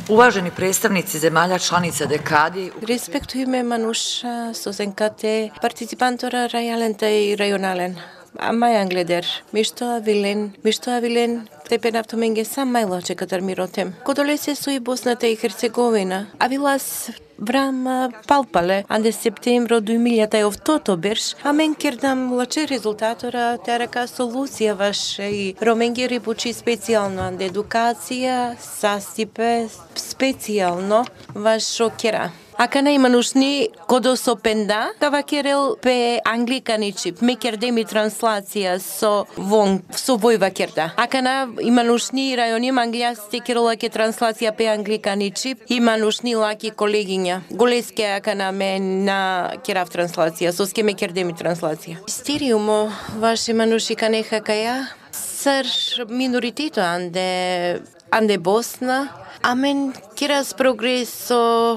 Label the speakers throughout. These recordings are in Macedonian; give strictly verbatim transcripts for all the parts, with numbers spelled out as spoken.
Speaker 1: Uvaženi predstavnici zemalja članica dekadi,
Speaker 2: Respektujeme manusha sosenkate participantora rajalenta i rajonalen. Amajan gleder, mišto avilen, mišto avilen, tepen avtomenge sam majloče kadar mirotem. Kodolese su i Bosna i Hercegovina, avilas vram palpale, ande septembro du miljata e oftoto berš, amen kerdam lače rezultatora teraka solucija vaše i romengeri buči specijalno, ande edukacija, sastipe, specijalno vaš šokera. Ако не има нужни кодосопенда, кава керел пе англикани чип, ме кердеми транслација со вон, со војва керда. Ако не има нужни рајони, англијасте керела ке транслација пе англикани чип, има нужни лаки колегиња. Голеске ако на ме на керав транслација, со ске ме кердеми транслација. Стериумо, ваше мануши канеха каја, сар миноритето анде, анде Босна, амен керас прогресо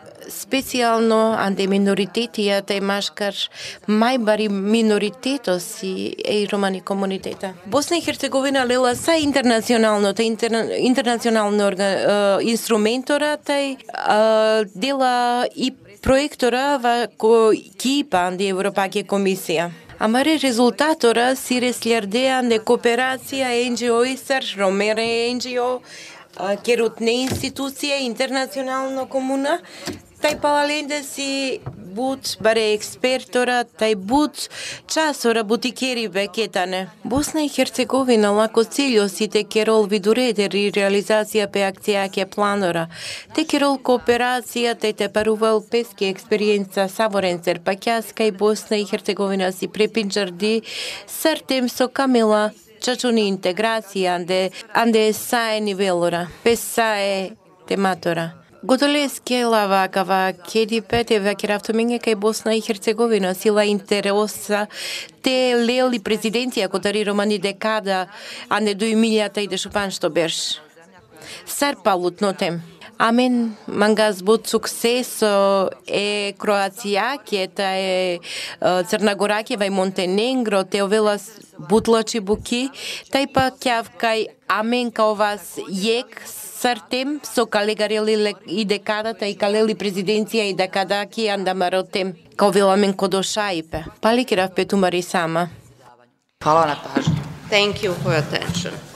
Speaker 2: specijalno ande minoriteti te maškar majbari minoritetos i e romani komuniteta. Bosna i Hercegovina lela sa internacionalno te interna, internacionalno orga, uh, instrumentora te uh, dela i projektora va ko kipa ande Evropake komisija. Amare rezultatora si resljardea de kooperacija N G O-isar, romere N G O, керутне институција, интернационално комуна, тај палален си буд баре експертора, тај буд часора бутикери бекетане. Босна и Херцеговина лако целјо си те керол видуредер и реализација пе акција ке планора. Те керол кооперација, те те парувал пески експериенца саворенцер, па кјаска и Босна и Херцеговина си препинчарди сартем со камела Čačuni integracija, ande, ande sae nivelora, pes sae tematora. Godoleske lava kava kedi pete vakiravtominge kai Bosna i Hercegovina sila interessa te leli prezidencija kotari romani dekada ande du miljata i de šupan što berš. Sar palut notem. Amen mangas bud successo e Croația, ta e Crna Gora, vai Montenegro, te ovelas butlači buki, taj pa kjavkaj amen kao vas jek sartem so kalegareli i dekada, taj kaleli prezidencija i dekada ki anda marotem kao velamen kodošajpe. Pali kirav petumari sama.
Speaker 1: Hvala na pažnju.
Speaker 3: Thank you for your attention.